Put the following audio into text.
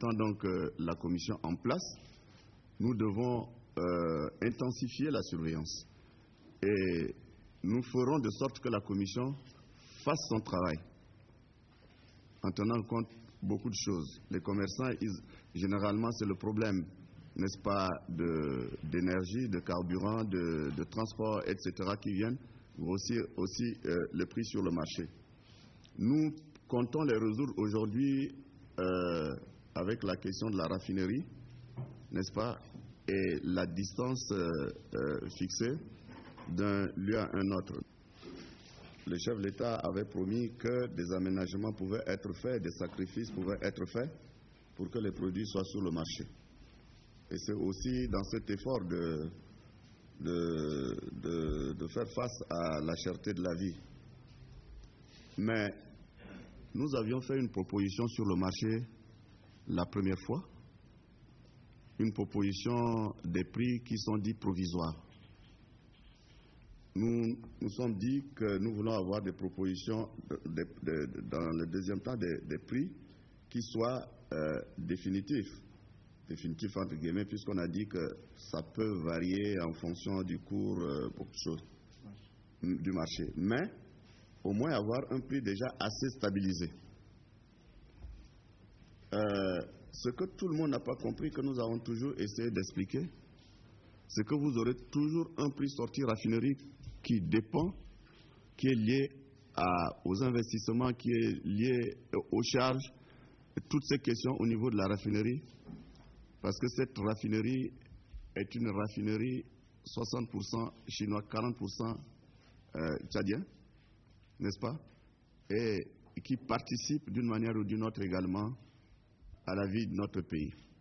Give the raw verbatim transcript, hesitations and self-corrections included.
mettant donc euh, la commission en place, nous devons euh, intensifier la surveillance. Et nous ferons de sorte que la commission fasse son travail en tenant compte beaucoup de choses. Les commerçants, ils, généralement, c'est le problème, n'est-ce pas, d'énergie, de, de carburant, de, de transport, et cetera, qui viennent, aussi, aussi euh, le prix sur le marché. Nous comptons les résoudre aujourd'hui euh, avec la question de la raffinerie, n'est-ce pas, et la distance euh, euh, fixée d'un lieu à un autre. Le chef de l'État avait promis que des aménagements pouvaient être faits, des sacrifices pouvaient être faits pour que les produits soient sur le marché. Et c'est aussi dans cet effort de, de, de, de faire face à la cherté de la vie. Mais nous avions fait une proposition sur le marché la première fois, une proposition des prix qui sont dits provisoires. Nous nous sommes dit que nous voulons avoir des propositions de, de, de, de, dans le deuxième temps des, des prix qui soient euh, définitifs, définitifs entre guillemets, puisqu'on a dit que ça peut varier en fonction du cours, euh, beaucoup de choses, du marché. Mais au moins avoir un prix déjà assez stabilisé. Euh, ce que tout le monde n'a pas compris, que nous avons toujours essayé d'expliquer, c'est que vous aurez toujours un prix sorti raffinerie qui dépend, qui est lié à, aux investissements, qui est lié aux charges, toutes ces questions au niveau de la raffinerie, parce que cette raffinerie est une raffinerie soixante pour cent chinois, quarante pour cent euh, tchadien, n'est-ce pas, et qui participe d'une manière ou d'une autre également à la vie de notre pays.